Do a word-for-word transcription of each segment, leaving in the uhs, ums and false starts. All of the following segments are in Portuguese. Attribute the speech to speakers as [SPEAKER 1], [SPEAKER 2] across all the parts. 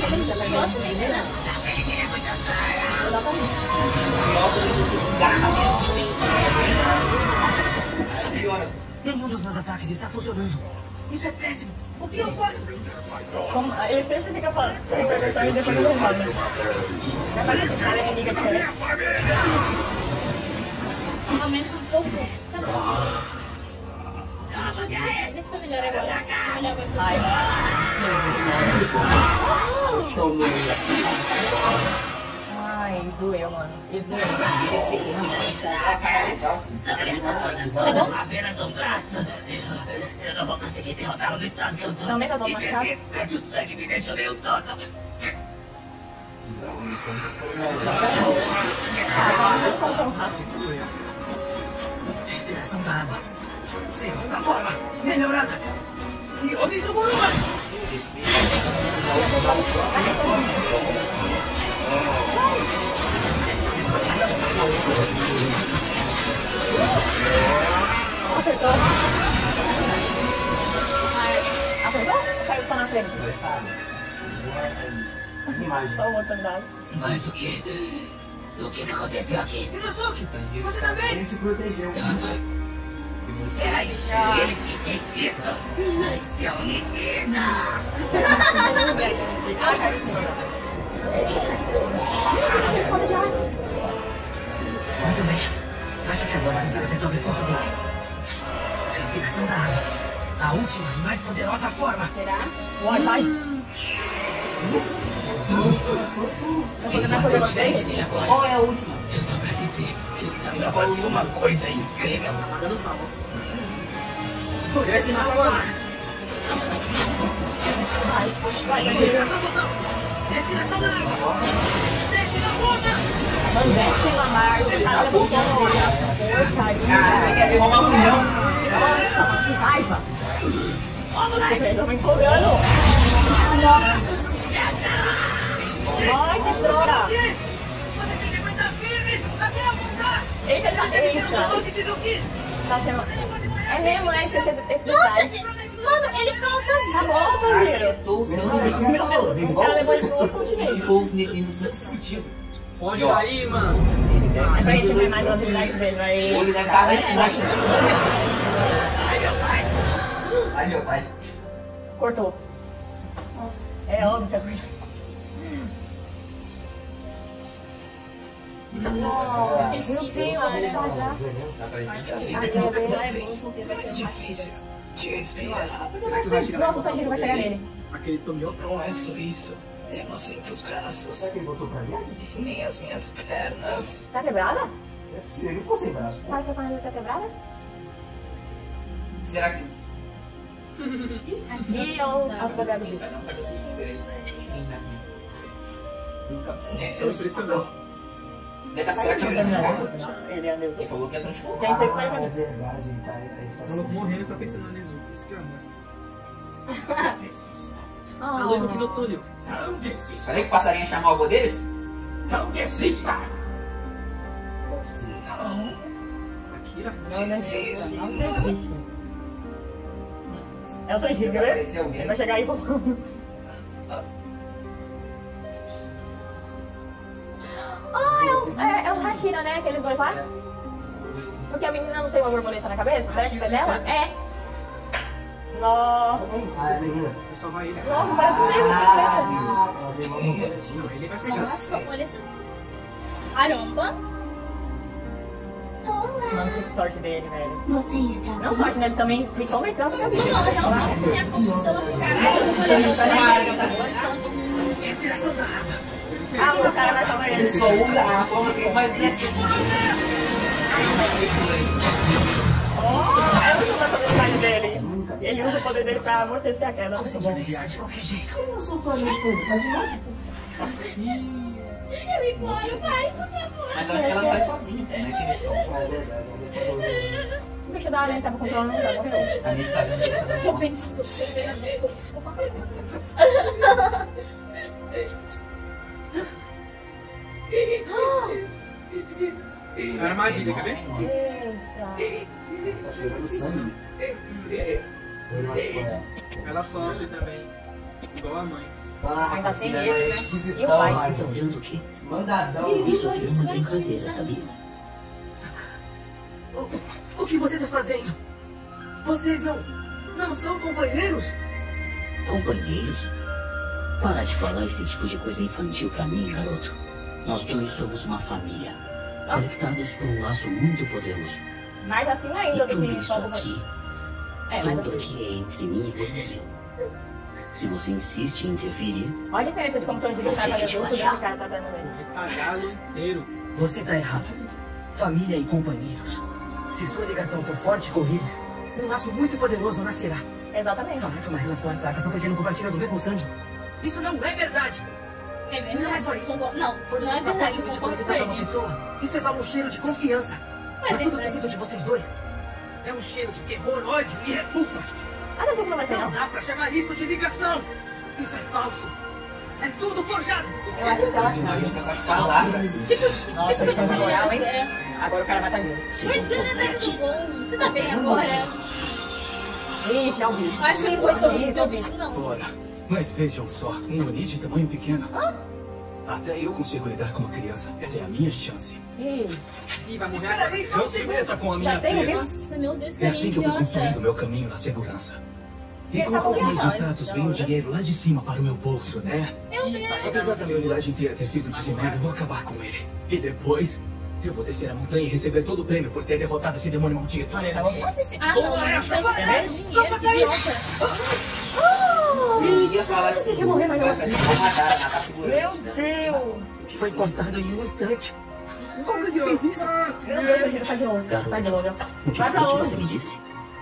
[SPEAKER 1] Nossa, menina.
[SPEAKER 2] Senhora, nenhum dos meus ataques está funcionando. Isso é péssimo. O que eu faço?
[SPEAKER 3] Como, ele sempre fica falando, se perguntando e depois ele responde. Vai fazer esse cara inimiga de você.
[SPEAKER 1] Aumenta um pouco. Tá bom. Vê se tá melhor agora. Tá melhor agora.
[SPEAKER 3] Ai. Ai, doeu, mano. Isso doeu.
[SPEAKER 4] Apenas um braço. Eu não vou conseguir derrotá-lo no estado que eu tô.
[SPEAKER 3] Também tá todo machucado?
[SPEAKER 4] É que o sangue me deixou meio tonto.
[SPEAKER 2] Respiração da água. Segunda forma. Melhorada. E Onizumo Muruba.
[SPEAKER 3] Acertou. Acertou? Caiu só na frente. Só o outro andado.
[SPEAKER 4] Mas o que? O que que aconteceu aqui?
[SPEAKER 2] Inosuke, você tá bem?
[SPEAKER 5] Ele te protegeu.
[SPEAKER 4] Peraí, ele que fez isso? Seu menina!
[SPEAKER 2] Muito bem. Acho que agora você acertou a resposta dele. Respiração da água. A última e mais poderosa forma.
[SPEAKER 1] Será?
[SPEAKER 3] Vai, vai. Vai poder mais poder vocês?
[SPEAKER 4] Qual é a última? Eu tô pra dizer que ele tá pra fazer uma coisa incrível.
[SPEAKER 2] Desce na água.
[SPEAKER 3] Vai, vai, vai.
[SPEAKER 2] Respiração total. Respiração da água. Desce na boca.
[SPEAKER 3] Mano, desce na mar. O cara botou no olho. Porcaria.
[SPEAKER 5] Quer derrubar um milhão?
[SPEAKER 3] Nossa, mano, que raiva. Você fez, eu me empolgando. Nossa. Ai, que droga.
[SPEAKER 2] Você tem que aguentar firme até afundar.
[SPEAKER 3] Eita, tá,
[SPEAKER 2] Você
[SPEAKER 3] eita.
[SPEAKER 2] não gostou de Kizuki.
[SPEAKER 3] Tá sendo...
[SPEAKER 2] Você não pode morrer.
[SPEAKER 3] É mesmo, né? Esqueci esse
[SPEAKER 1] Nossa,
[SPEAKER 3] detalhe.
[SPEAKER 1] mano, ele ficou
[SPEAKER 3] Tá
[SPEAKER 1] sozinho.
[SPEAKER 3] bom, Tanjiro.
[SPEAKER 5] Esse
[SPEAKER 3] O cara levou ele pro outro continente.
[SPEAKER 5] povo menino fudido.
[SPEAKER 6] Foge daí, mano.
[SPEAKER 3] É pra gente ver mais as habilidades dele, vai...
[SPEAKER 5] Ele deve estar lá embaixo. Ai, meu pai.
[SPEAKER 3] Cortou. É óbvio que é cortou.
[SPEAKER 1] Nossa,
[SPEAKER 3] Meu Deus, ele tá já.
[SPEAKER 2] Mais difícil. Respira.
[SPEAKER 3] Nossa, o Tanjiro vai chegar nele.
[SPEAKER 6] Aquele Tomioka.
[SPEAKER 2] Não é só isso. Eu não sinto os braços.
[SPEAKER 5] Será que ele botou pra ali?
[SPEAKER 2] E nem as minhas pernas.
[SPEAKER 3] Tá quebrada?
[SPEAKER 5] Se ele fosse sem braço.
[SPEAKER 3] Tá, essa panela tá quebrada?
[SPEAKER 5] Será que...
[SPEAKER 3] E os, as poderes do bicho.
[SPEAKER 2] Eu impressionado.
[SPEAKER 5] Será que ele
[SPEAKER 3] Ele é mesmo.
[SPEAKER 5] Ele falou que ia transformar.
[SPEAKER 3] Gente, vocês vai
[SPEAKER 5] É
[SPEAKER 3] fazer.
[SPEAKER 5] verdade, ele tá... Ele tá
[SPEAKER 6] O maluco morrendo e tá pensando no Nezu. Isso que é amor. A
[SPEAKER 3] Oh.
[SPEAKER 6] luz no fim do túnel.
[SPEAKER 4] Não desista.
[SPEAKER 5] Será que o passarinho chamou o avô deles?
[SPEAKER 4] Não desista.
[SPEAKER 2] Não.
[SPEAKER 6] Akira.
[SPEAKER 3] Não, não existe. Não existe. É o Tanjiro, quer ver?
[SPEAKER 5] Apareceu alguém.
[SPEAKER 3] Ele vai chegar aí e falar. Ah, é os, é, é os Hashira, né? Aqueles dois lá? Porque a menina não tem uma borboleta na cabeça? Será que isso é dela? É. Nossa.
[SPEAKER 5] Ah, é menina.
[SPEAKER 6] Vou salvar ele.
[SPEAKER 3] Nossa, parece um desse,
[SPEAKER 5] Ah,
[SPEAKER 6] Ele vai ser gato.
[SPEAKER 1] Nossa, olha essa. Caramba.
[SPEAKER 3] Mano, que sorte dele, velho.
[SPEAKER 7] Você está
[SPEAKER 3] Não sorte, né? Ele também se convenceu a ficar
[SPEAKER 1] Não,
[SPEAKER 3] vivo.
[SPEAKER 1] não, realmente tinha condição.
[SPEAKER 2] Respiração da água.
[SPEAKER 3] Ah, o cara vai salvar
[SPEAKER 5] Ele
[SPEAKER 3] ele.
[SPEAKER 5] só usa a forma que mais necessita.
[SPEAKER 3] Oh, é muito mais a habilidade dele. Ele usa o poder dele pra amortecer a queda.
[SPEAKER 2] Conseguia descer de qualquer jeito.
[SPEAKER 5] Eu não sou tua amiga, tá de novo?
[SPEAKER 1] Eu imploro, vai, por favor.
[SPEAKER 5] Mas eu acho que ela sai sozinha, né? Que eles são. É verdade,
[SPEAKER 3] O bicho da aranha tava controlando, já morreu.
[SPEAKER 5] a gente tá vendo.
[SPEAKER 1] Eu penso.
[SPEAKER 6] É uma armadilha, quer ver?
[SPEAKER 3] Eita.
[SPEAKER 5] Tá cheirando sangue. Ele machucou ela.
[SPEAKER 6] Ela sofre também. Igual a mãe.
[SPEAKER 3] Ainda tem
[SPEAKER 5] esse
[SPEAKER 3] ele,
[SPEAKER 5] é
[SPEAKER 3] né?
[SPEAKER 5] esquisitão,
[SPEAKER 3] E o pai.
[SPEAKER 2] Você tá olhando o quê?
[SPEAKER 5] Mandadão.
[SPEAKER 2] Isso aqui é uma brincadeira, sabia? O, o que você tá fazendo? Vocês não... não são companheiros? Companheiros? Para de falar esse tipo de coisa infantil pra mim, garoto. Nós dois somos uma família, conectados por um laço muito poderoso.
[SPEAKER 3] Mais assim
[SPEAKER 2] E
[SPEAKER 3] ainda do
[SPEAKER 2] tudo
[SPEAKER 3] que
[SPEAKER 2] isso
[SPEAKER 3] só do...
[SPEAKER 2] aqui,
[SPEAKER 3] É, mais
[SPEAKER 2] tudo
[SPEAKER 3] assim.
[SPEAKER 2] aqui é entre mim e eu. Se você insiste em interferir,
[SPEAKER 3] Olha a diferença de como Tony disse que tá fazendo tudo e esse cara tá dando ele.
[SPEAKER 6] Retardado inteiro.
[SPEAKER 2] você tá errado. Família e companheiros. Se sua ligação for forte com eles, um laço muito poderoso nascerá.
[SPEAKER 3] Exatamente.
[SPEAKER 2] Falar que uma relação é fraca só porque não compartilha do mesmo sangue. Isso não é verdade.
[SPEAKER 1] É
[SPEAKER 2] E não é só
[SPEAKER 1] verdade.
[SPEAKER 2] isso.
[SPEAKER 1] Concordo- Não,
[SPEAKER 2] Quando
[SPEAKER 1] não
[SPEAKER 2] você
[SPEAKER 1] é
[SPEAKER 2] está
[SPEAKER 1] verdade.
[SPEAKER 2] fortemente
[SPEAKER 1] Concordo com
[SPEAKER 2] conectado a uma
[SPEAKER 1] ele.
[SPEAKER 2] pessoa, isso exala um cheiro de confiança.
[SPEAKER 1] Não é
[SPEAKER 2] Mas tudo que
[SPEAKER 1] verdade.
[SPEAKER 2] sinto de vocês dois é um cheiro de terror, ódio e repulsa.
[SPEAKER 3] Ah, não sei como vai ser,
[SPEAKER 2] Não
[SPEAKER 3] não.
[SPEAKER 2] dá pra chamar isso de ligação. Isso é falso. É tudo forjado.
[SPEAKER 3] Eu acho que ela chama.
[SPEAKER 5] Palavra.
[SPEAKER 3] Nossa, eles são moral, hein?
[SPEAKER 1] É.
[SPEAKER 3] Agora o cara vai estar vivo.
[SPEAKER 2] Se
[SPEAKER 1] Mas
[SPEAKER 2] não
[SPEAKER 1] já não
[SPEAKER 2] for
[SPEAKER 1] tá
[SPEAKER 2] verdade,
[SPEAKER 1] tudo bom. Você tá bem agora?
[SPEAKER 3] Ixi, é o bicho.
[SPEAKER 1] Eu acho que eu não gostou
[SPEAKER 3] Ih,
[SPEAKER 1] muito
[SPEAKER 3] eu vi.
[SPEAKER 1] disso, não.
[SPEAKER 4] Ora, mas vejam só, um Oni de tamanho pequeno. Até eu consigo lidar com uma criança. Essa é a minha chance.
[SPEAKER 3] Ih,
[SPEAKER 6] Ih, vai morrer
[SPEAKER 2] Espera
[SPEAKER 6] agora.
[SPEAKER 2] aí, só um
[SPEAKER 4] Não se
[SPEAKER 2] segundo.
[SPEAKER 4] meta com a
[SPEAKER 3] Já
[SPEAKER 4] minha
[SPEAKER 3] tem
[SPEAKER 4] presa.
[SPEAKER 1] Nossa, meu Deus, que
[SPEAKER 4] É assim que eu vou construindo
[SPEAKER 1] idiota.
[SPEAKER 4] meu caminho na segurança. E
[SPEAKER 3] Ele
[SPEAKER 4] com
[SPEAKER 3] tá
[SPEAKER 4] o aumento de
[SPEAKER 3] confiando,
[SPEAKER 4] status
[SPEAKER 3] né?
[SPEAKER 4] vem o dinheiro lá de cima para o meu bolso, né?
[SPEAKER 1] Meu Deus.
[SPEAKER 4] Apesar da minha unidade inteira ter sido dizimada, eu vou acabar com ele. E depois, eu vou descer a montanha e receber todo o prêmio por ter derrotado esse demônio maldito.
[SPEAKER 3] olha, tá bom.
[SPEAKER 1] Nossa, esse... Ah,
[SPEAKER 2] Toma
[SPEAKER 1] não. Não
[SPEAKER 2] essa,
[SPEAKER 1] faz
[SPEAKER 2] vai,
[SPEAKER 1] dinheiro,
[SPEAKER 2] vai,
[SPEAKER 1] que idiota.
[SPEAKER 5] Eu ia falar assim.
[SPEAKER 3] Eu morri, mas eu-
[SPEAKER 5] Vai ser amarrada na segurança.
[SPEAKER 3] Meu Deus.
[SPEAKER 2] Foi cortado em um instante. Como ele fez isso?
[SPEAKER 3] Meu Deus, eu giro, sai de longe. Sai de longe.
[SPEAKER 2] O que
[SPEAKER 3] Vai pra
[SPEAKER 2] foi que você
[SPEAKER 3] longe.
[SPEAKER 2] me disse?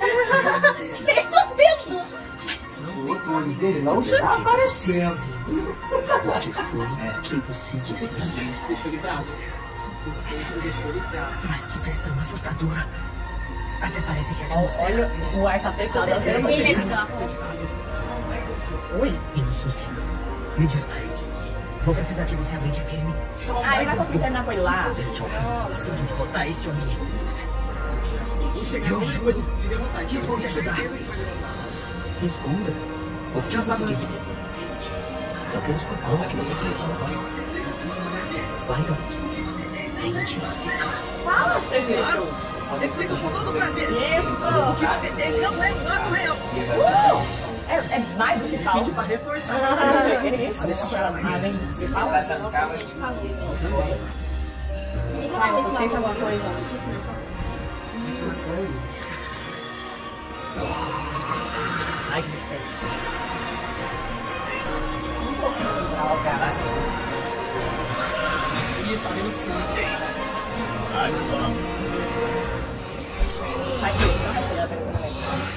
[SPEAKER 1] Derrotando.
[SPEAKER 5] O nome dele não está aparecendo.
[SPEAKER 2] O que foi que você disse pra mim?
[SPEAKER 6] Deixou ele bravo. Deixou ele bravo.
[SPEAKER 2] Mas que pressão assustadora. Até parece que a atmosfera...
[SPEAKER 3] Olha, o ar tá pesado.
[SPEAKER 1] Ele é bizarro.
[SPEAKER 3] Ui.
[SPEAKER 2] Inosuke, me diz. Vou precisar que você aguente firme. Só
[SPEAKER 3] Ah, eu
[SPEAKER 2] mais
[SPEAKER 3] já
[SPEAKER 2] um
[SPEAKER 3] consegui
[SPEAKER 2] pouco.
[SPEAKER 3] terminar com ele lá.
[SPEAKER 2] Eu te alcanço assim que derrotar esse Oni.
[SPEAKER 6] Vou chegar
[SPEAKER 2] Eu
[SPEAKER 6] depois de derrotar.
[SPEAKER 2] que vou te ajudar. Responda. O que você quer dizer? Eu quero escutar o que você quer falar. Vai, garoto. Tente explicar.
[SPEAKER 3] Fala, Felipe.
[SPEAKER 2] Claro! Explico com todo prazer. O
[SPEAKER 3] Isso.
[SPEAKER 2] que você tem não é um laço real.
[SPEAKER 3] Uh! É, é mais do que falso.
[SPEAKER 6] Vídeo pra reforçar.
[SPEAKER 3] Ah, ele isso. Além de
[SPEAKER 5] Vai
[SPEAKER 3] falso.
[SPEAKER 5] tancar, mas
[SPEAKER 3] Vai, você pensa alguma coisa? Ai, que feio.
[SPEAKER 6] Ih, tá vendo sangue.
[SPEAKER 3] Ai, que feio. Não vai pegar também.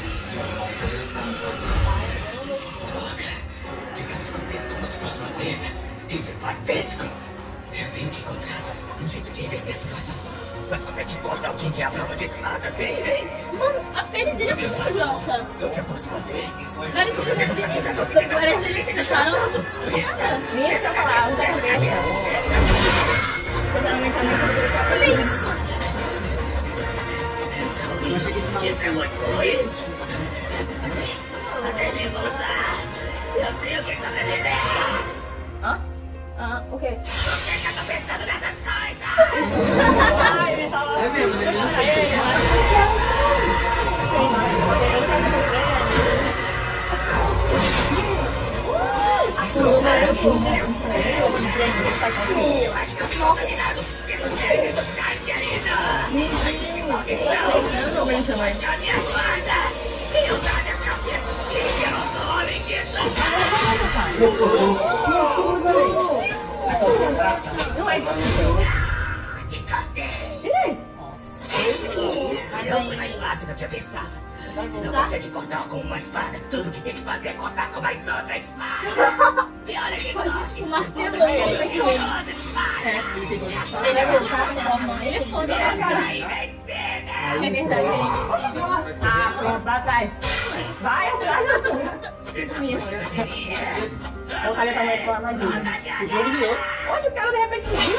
[SPEAKER 2] Ficamos com medo como se fosse uma presa. Isso é patético. Eu tenho que encontrar um jeito de inverter a situação. Mas como é que encontra alguém que é a prova disso nada, assim, hein?
[SPEAKER 1] Mano, a pele dele é muito grossa.
[SPEAKER 2] O que eu posso fazer?
[SPEAKER 1] Várias vezes eles várias vezes eles tentaram. Nossa.
[SPEAKER 3] Nem se eu falar, não quero ver. Geralmente a minha cabeça.
[SPEAKER 1] Olha isso.
[SPEAKER 6] Eu achei que esse maluco
[SPEAKER 2] É muito ruim. Até me voltar. Eu tenho que sobreviver.
[SPEAKER 3] Hã? Ah, o quê?
[SPEAKER 2] Você que eu tô pensando nessas coisas.
[SPEAKER 3] Ah, ele tava...
[SPEAKER 6] É mesmo, né? Ele não fez isso.
[SPEAKER 2] Eu acho que eu tô dominado pelo cheiro do lugar querido.
[SPEAKER 3] Não, bem chamar.
[SPEAKER 2] A minha guarda. Que eu dar minha cabeça. Que eu sou homem de
[SPEAKER 3] Não é possível.
[SPEAKER 2] Te cortei.
[SPEAKER 3] Ih!
[SPEAKER 2] Não foi mais fácil do que eu pensava. Se não consegue cortar com uma espada, tudo que tem que fazer é cortar com mais outra espada. E olha que
[SPEAKER 1] Quase tipo martelando.
[SPEAKER 2] toda
[SPEAKER 1] Ele
[SPEAKER 2] espada.
[SPEAKER 6] É, ele tem coisa de falar.
[SPEAKER 1] é fantástico, mano. Ele é foda.
[SPEAKER 2] Aí vai ter, né?
[SPEAKER 1] É verdade, ele
[SPEAKER 3] Ah, pronto, vai atrás. Vai atrás. Eu falei pra mãe falar mais dele.
[SPEAKER 6] O jogo virou.
[SPEAKER 3] Hoje o cara de repente fugiu.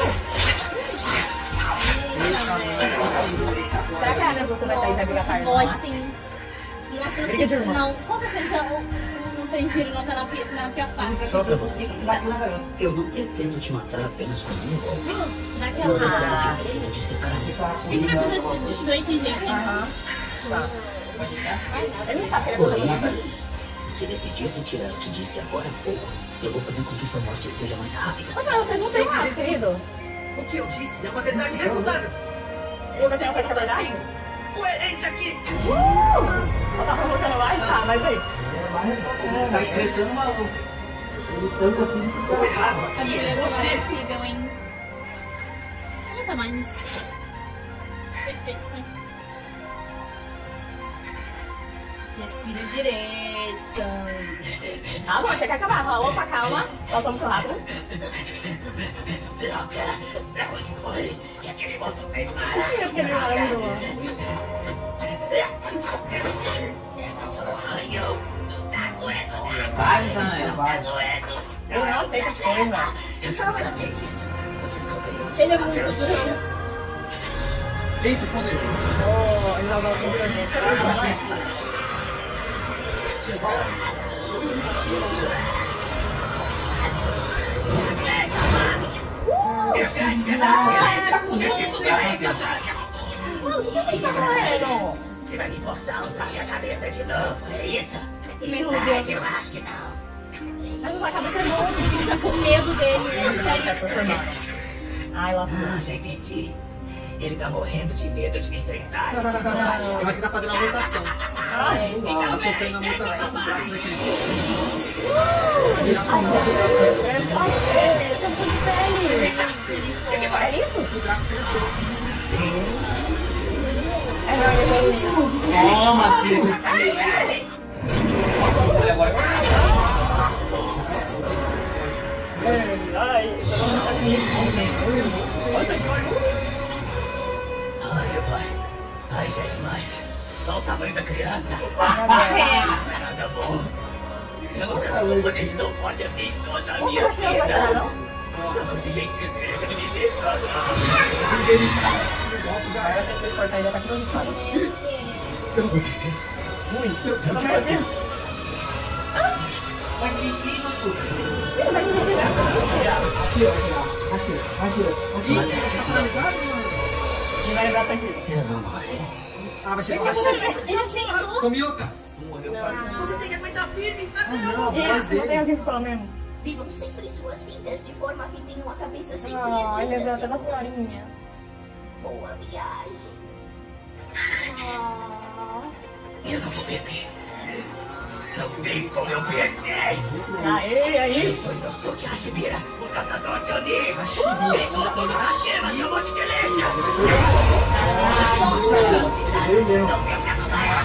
[SPEAKER 3] Será que a Nezuko vai sair da briga tarde?
[SPEAKER 1] Pode, sim. Nossa, eu
[SPEAKER 3] Briga de
[SPEAKER 1] sei.
[SPEAKER 3] irmã.
[SPEAKER 1] Não, com certeza o, o prefiro não estar na pior, na pior parte.
[SPEAKER 2] Só pra você saber, eu não pretendo te matar apenas com um golpe.
[SPEAKER 1] Naquela.
[SPEAKER 2] Ah, eu disse, cara,
[SPEAKER 1] Esse vai fazer dezoito, gente.
[SPEAKER 3] Aham. Tá. Ele não sabe que ele é
[SPEAKER 2] porém,
[SPEAKER 3] muito
[SPEAKER 2] se decidir retirar o que disse agora há pouco, eu vou fazer com que sua morte seja mais rápida.
[SPEAKER 3] Poxa, mas vocês não têm mais, querido.
[SPEAKER 6] O que eu disse é uma verdade irrefutável.
[SPEAKER 3] Você
[SPEAKER 6] Você
[SPEAKER 3] tem
[SPEAKER 6] que
[SPEAKER 3] uma
[SPEAKER 6] não tá
[SPEAKER 3] verdade?
[SPEAKER 6] sendo coerente aqui.
[SPEAKER 3] Uh! Eu tava provocando mais? Tá, mas aí.
[SPEAKER 6] Tá estressando o maluco.
[SPEAKER 5] Ele tanto aqui que
[SPEAKER 6] O errado aqui é
[SPEAKER 1] Essa é
[SPEAKER 6] você.
[SPEAKER 1] incrível, hein? Não tá mais. Perfeito.
[SPEAKER 7] Respira direito.
[SPEAKER 3] Ah, bom, achei que ia acabar. Fala, opa, calma. Nós somos muito rápido.
[SPEAKER 2] Droga! Pra onde foi que aquele monstro fez
[SPEAKER 3] Por que aquele maravilhoso?
[SPEAKER 2] Só arranhão! Tá doendo!
[SPEAKER 6] Vai, vai, vai.
[SPEAKER 2] Tá doendo!
[SPEAKER 3] Ele não aceita as coisas.
[SPEAKER 2] Eu já cansei disso! Eu descobri onde
[SPEAKER 1] Ele é
[SPEAKER 2] bater
[SPEAKER 1] muito
[SPEAKER 2] o cheiro.
[SPEAKER 6] Eita, poder.
[SPEAKER 3] Oh, ele jogou o filho da gente.
[SPEAKER 2] Você vai me forçar a usar minha cabeça de novo, é isso?
[SPEAKER 1] Meu
[SPEAKER 2] Mas
[SPEAKER 1] Deus.
[SPEAKER 2] eu acho que não.
[SPEAKER 3] Mas a cabeça é boa.
[SPEAKER 1] Tá com medo dele. Sério.
[SPEAKER 3] Ai, lascou.
[SPEAKER 2] Ah, já entendi. Ele tá morrendo de medo de me enfrentar. Esse coraje.
[SPEAKER 6] Eu acho que tá fazendo a mutação. Tá sofrendo a mutação do braço daquele.
[SPEAKER 3] É isso?
[SPEAKER 6] O braço cresceu.
[SPEAKER 3] É, não, ele é isso.
[SPEAKER 6] Toma, Chico. Olha agora.
[SPEAKER 3] Ai,
[SPEAKER 2] Ai, pai. Ai, já é demais. Olha o tamanho da criança. Não é nada bom. Eu nunca vi um oponente tão forte assim em toda a minha
[SPEAKER 3] não vai chorar,
[SPEAKER 2] vida.
[SPEAKER 3] não?
[SPEAKER 2] Só com esse jeitinho dele, já me livrei.
[SPEAKER 3] Vai ter que cortar ele, tá aqui no lado.
[SPEAKER 5] eu vou descer.
[SPEAKER 3] Muito. Eu também vou dizer.
[SPEAKER 6] Vai descer no sul.
[SPEAKER 3] Ele vai me mexer, né?
[SPEAKER 5] Atira, atira, atira, atira.
[SPEAKER 6] Ih, tá finalizado, mano.
[SPEAKER 3] Ele vai dar tranquilo.
[SPEAKER 2] Eu vou morrer.
[SPEAKER 6] Ah, vai chegar assim.
[SPEAKER 1] Ele aceitou.
[SPEAKER 6] Tomioka. Morreu.
[SPEAKER 7] Não,
[SPEAKER 6] Você tem que aguentar firme. Ah, não, a
[SPEAKER 3] É,
[SPEAKER 6] voz
[SPEAKER 3] não tem
[SPEAKER 6] dele.
[SPEAKER 3] aviso, pelo menos.
[SPEAKER 7] vivam sempre suas vidas de forma que tenham a cabeça sempre
[SPEAKER 3] Ah, ele
[SPEAKER 7] erguida,
[SPEAKER 3] é até da
[SPEAKER 7] seguras.
[SPEAKER 3] senhorinha.
[SPEAKER 7] Boa viagem.
[SPEAKER 3] Ah,
[SPEAKER 2] Eu não vou perder. Não tem como eu perder.
[SPEAKER 3] Aê, aí.
[SPEAKER 2] Eu sou Inosuke Hashibira, o caçador de Oni.
[SPEAKER 6] Hashibira.
[SPEAKER 2] Vem com toda a rasteira, seu monte de leite.
[SPEAKER 5] Eu mesmo.
[SPEAKER 2] Não tem pra comparar.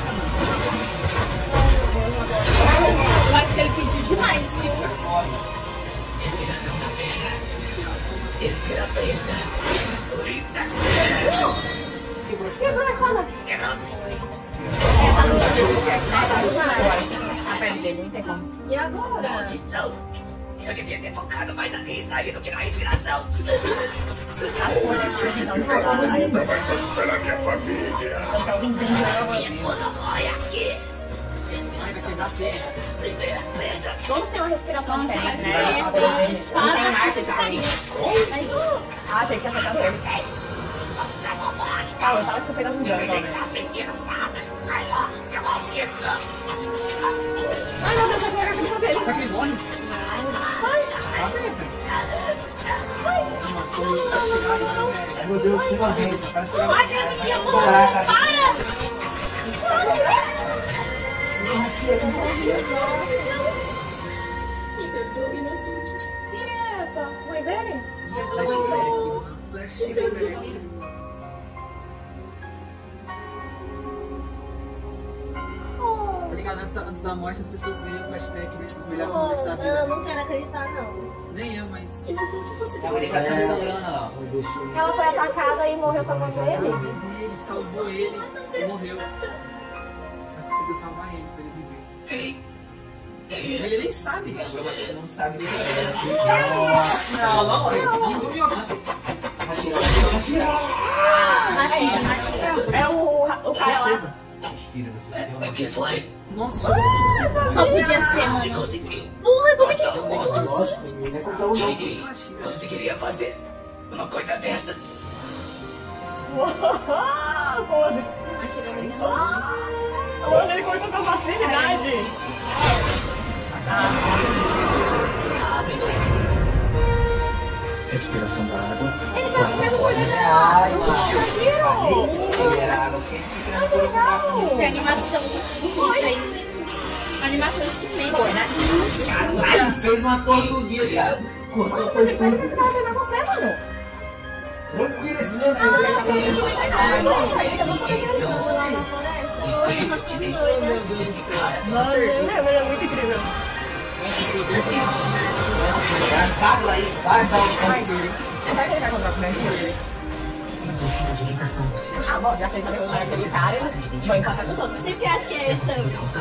[SPEAKER 1] Eu acho que ele pediu demais, viu?
[SPEAKER 2] Respiração da terra. Terceira presa. Por isso.
[SPEAKER 3] Quebrou a espada.
[SPEAKER 2] Quebrando.
[SPEAKER 3] É, tá no agora. A pele dele, não tem como.
[SPEAKER 7] E agora?
[SPEAKER 2] Maldição. Eu devia ter focado mais na aterrissagem do que na respiração.
[SPEAKER 8] Pela minha família.
[SPEAKER 2] Minha esposa morre aqui. Respiração da terra. Primeira presa.
[SPEAKER 3] Todos têm uma respiração
[SPEAKER 1] Nossa,
[SPEAKER 3] diferente,
[SPEAKER 1] é,
[SPEAKER 3] né?
[SPEAKER 1] é,
[SPEAKER 3] Não tem
[SPEAKER 1] é,
[SPEAKER 3] Marte que tem.
[SPEAKER 1] Mas
[SPEAKER 3] Ah, achei que ia acertar ele.
[SPEAKER 2] Você não morre.
[SPEAKER 3] Ah, eu tava que você fez as engano,
[SPEAKER 2] Ninguém
[SPEAKER 3] né?
[SPEAKER 2] tá sentindo nada. Vai logo, seu maldito.
[SPEAKER 3] Ai, meu Deus, eu vou pegar a cabeça dele.
[SPEAKER 6] Será que ele morre?
[SPEAKER 5] Meu Deus, que morrendo.
[SPEAKER 6] Parece que ele
[SPEAKER 1] ai, Camila, amor, para!
[SPEAKER 7] Me perdoe, Inosuke.
[SPEAKER 3] Quem é essa? Mãe dele?
[SPEAKER 6] Flashback. Flashback.
[SPEAKER 3] Oh.
[SPEAKER 6] Tá ligado? Antes da, antes da morte as pessoas veem o flashback, né? Os melhores
[SPEAKER 7] Oh,
[SPEAKER 6] momentos da vida.
[SPEAKER 7] não, não quero acreditar, não.
[SPEAKER 6] Nem eu, mas.
[SPEAKER 7] Inosuke, você
[SPEAKER 6] É,
[SPEAKER 7] deu
[SPEAKER 3] Ela foi atacada e morreu salvando
[SPEAKER 6] A
[SPEAKER 3] ele?
[SPEAKER 6] mãe dele salvou ele e morreu. Ela conseguiu salvar ele pra ele viver. Ele nem sabe. Ele não sabe. Não, não, não. Não dormiu.
[SPEAKER 7] Rashida, Rashida.
[SPEAKER 3] É o, o cara lá.
[SPEAKER 6] Certeza. Respira, meu filho.
[SPEAKER 2] O que foi?
[SPEAKER 6] Nossa, só não
[SPEAKER 1] Só podia ser, mano.
[SPEAKER 2] Conseguiu.
[SPEAKER 1] Porra, como é que...
[SPEAKER 5] Lógico, ele é contar o nome.
[SPEAKER 2] Quem conseguiria fazer uma coisa dessas?
[SPEAKER 3] Pose.
[SPEAKER 1] Achei que muito
[SPEAKER 3] Mano, ele cortou com facilidade.
[SPEAKER 2] Rápido.
[SPEAKER 4] Respiração da água.
[SPEAKER 3] Ele tá comendo coisa
[SPEAKER 5] Ai,
[SPEAKER 3] dela.
[SPEAKER 5] mano.
[SPEAKER 3] Vocês viram?
[SPEAKER 5] Era água quente.
[SPEAKER 3] Ah, que legal.
[SPEAKER 1] Que animação bonita aí. Animação de pimenta.
[SPEAKER 3] Foi, né?
[SPEAKER 5] Caralho, fez uma tortuguinha, cara. Cortou,
[SPEAKER 3] Mano,
[SPEAKER 5] foi
[SPEAKER 3] você parece que
[SPEAKER 5] tudo.
[SPEAKER 3] esse cara treinar você, mano.
[SPEAKER 5] Tranquilo esse
[SPEAKER 3] Ele tá fazendo isso aí, não. Nossa, ele acabou de fazer
[SPEAKER 1] Vamos lá na floresta. Hoje eu tô ficando doida.
[SPEAKER 3] Mano, ele é muito incrível.
[SPEAKER 5] Vai aí, vai dar um
[SPEAKER 3] Vai, será que ele vai encontrar com o Messi?
[SPEAKER 2] Sinto um cheiro de irritação nos fios.
[SPEAKER 3] Ah, bom, já que ele tá derrotando aquele cara, vai encaixar com todos.
[SPEAKER 1] Sempre acho que é essa.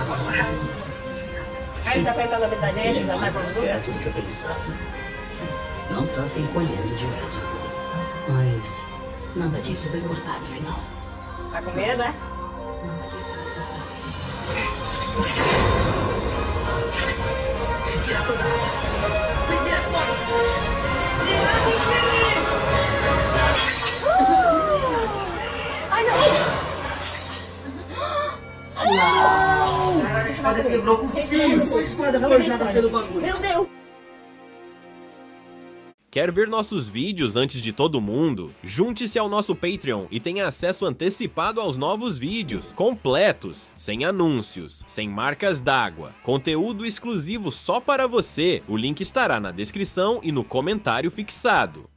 [SPEAKER 3] Aí ele já pensou na habilidade dele, já sai por tudo.
[SPEAKER 2] É tudo que eu pensava. Não tá se encolhendo de medo. Mas nada disso vai importar no final.
[SPEAKER 3] Tá com medo, né?
[SPEAKER 2] Nada disso vai importar.
[SPEAKER 3] Ai, não!
[SPEAKER 5] Caralho, a espada quebrou com fio.
[SPEAKER 6] A espada forjada pelo bagulho.
[SPEAKER 3] Meu Deus!
[SPEAKER 9] Quer ver nossos vídeos antes de todo mundo? Junte-se ao nosso Patreon e tenha acesso antecipado aos novos vídeos, completos, sem anúncios, sem marcas d'água, conteúdo exclusivo só para você. O link estará na descrição e no comentário fixado.